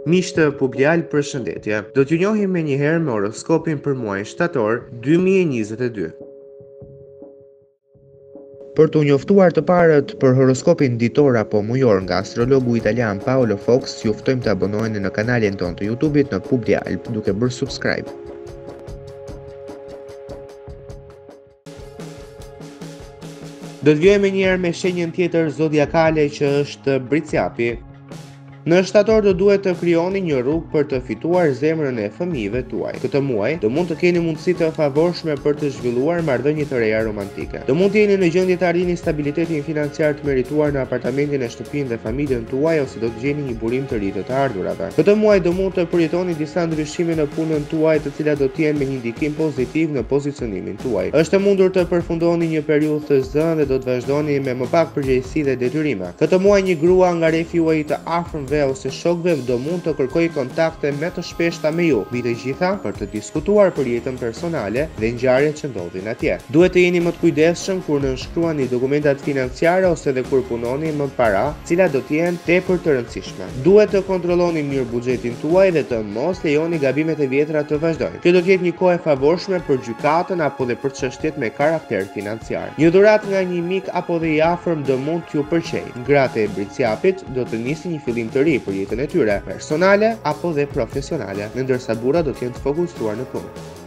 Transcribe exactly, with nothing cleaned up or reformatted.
Miq të Publial, përshëndetje. Do t'ju njohim menjëherë me horoskopin për muajin shtator dy mijë e njëzet e dy. Për t'u njoftuar të parët për horoskopin ditor apo mujor nga astrologu italian Paolo Fox, ju ftojmë të abonoheni në kanalin ton të YouTube-it në Publial duke bërë subscribe. Do të vjojmë njëherë me shenjën tjetër zodiakale që është Briciapi. Në shtator do duhet të krijoni një rrugë për të fituar zemrën e fëmijëve tuaj. Këtë muaj do mund të keni mundësi të favorshme për të zhvilluar marrëdhënie të reja romantike. Do mund të jeni në gjendje të arrini stabilitetin financiar të merituar në apartamentin e shtëpinë dhe familjen tuaj, ose do të gjeni një burim të ri të të ardhurave. Këtë muaj do mund të përjetoni disa ndryshime në punën tuaj, të cilat do të jenë me një ndikim pozitiv në pozicionimin tuaj. Është e mundur të përfundoni një periudhë të zënë dhe do të vazhdoni me më pak përgjegjësi dhe detyrime. Këtë muaj një grua nga rrefi juaj të afërm ose shokëve do mund të kërkoj kontakte me të shpeshta me ju, mbi të gjitha për të diskutuar për jetën personale dhe ngjarjet që ndodhin atje. Duhet të jeni më të kujdesshëm kur nënshkruani dokumentat financiare ose dhe kur punoni me para, cilat do të jenë tepër të rëndësishme. Duhet të kontrolloni mirë buxhetin tuaj dhe të mos lejoni gabimet e vjetra të vazhdojnë. Kjo do të jetë një kohë e favorshme për gjykatën apo dhe për çështjet me karakter financiar. Një dhuratë nga një mik apo dhe i afërm do mund t'ju pëlqejë. Gratë e Briciapit do të nisi një fillim të ri për jetën e tyre, personale apo dhe profesionale, ndërsa burrat do të jenë të fokusuar në punë.